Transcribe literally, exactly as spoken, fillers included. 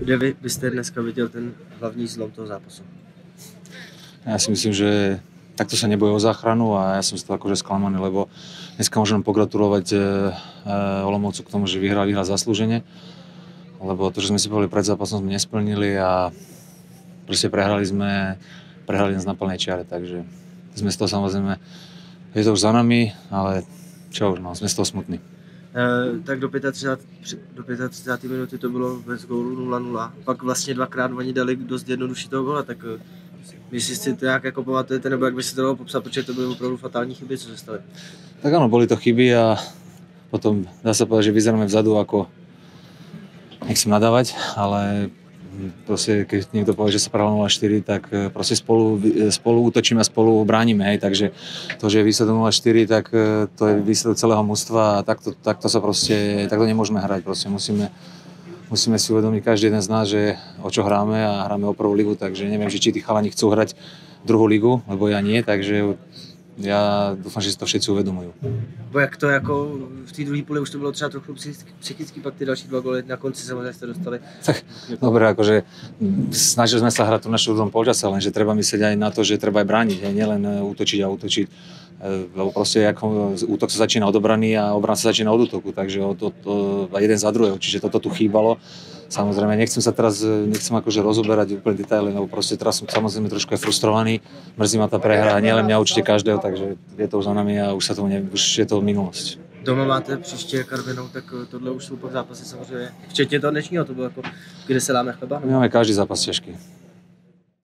Kde vy byste dneska viděl ten hlavní zlom toho zápasu? Ja si myslím, že takto sa nebojí o záchranu a ja som z toho akože sklamaný, lebo dneska môžem pogratulovať e, e, Olomoucu k tomu, že vyhral, vyhral zaslúžene, lebo to, že sme si povedali pred zápasom, sme nesplnili a proste prehrali sme, prehrali nás na plnej čiare, takže sme z toho samozrejme, je to už za nami, ale čo už, no, sme z toho smutní. E, tak do třicáté páté do třicáté páté minuty to bylo bez gólu nula nula. Pak vlastně dvakrát oni dali dost jednodušší toho góla, tak myslíš si to nějak jako pamatujete, nebo jak by si to dalo popsat, protože to byly opravdu fatální chyby, co se staly? Tak áno, boli to chyby a potom dá sa povedať, že vyzeráme vzadu ako, nechcem nadávať, ale proste, keď niekto povie, že sa prehral nula štyri, tak proste spolu, spolu útočíme a spolu bránime, hej, takže to, že je výsledok nula štyri, tak to je výsledok celého mužstva a takto, takto sa proste, takto nemôžeme hrať, proste musíme, musíme si uvedomiť každý jeden z nás, že o čo hráme a hráme o prvú ligu, takže neviem, že či tí chalani chcú hrať druhú ligu, lebo ja nie, takže já doufám, že si to všetci uvědomují. Bo jak to jako v té druhé půli už to bylo třeba trochu psychicky, pak ty další dva góly na konci samozřejmě jste dostali. Tak dobre, akože snažili sme sa hrať tu našu druhom polčase, lenže treba myslieť aj na to, že treba aj brániť, aj nielen útočiť a útočiť. Lebo proste ako útok sa začína od obrany a obrana sa začína od útoku, takže od, od, od, jeden za druhého, čiže toto tu chýbalo. Samozrejme, nechcem sa teraz, nechcem akože rozoberať úplne detaily, lebo proste teraz som samozrejme trošku aj frustrovaný, mrzí ma tá prehra, nielen mňa, určite každého, takže je to už za nami a už sa to ne, už je to minulosť. Doma máte příště Karvinou, tak tohle už jsou pak zápasy samozřejmě, včetně toho dnešního, to bylo jako, kde se dáme chleba? My máme každý zápas ťažký.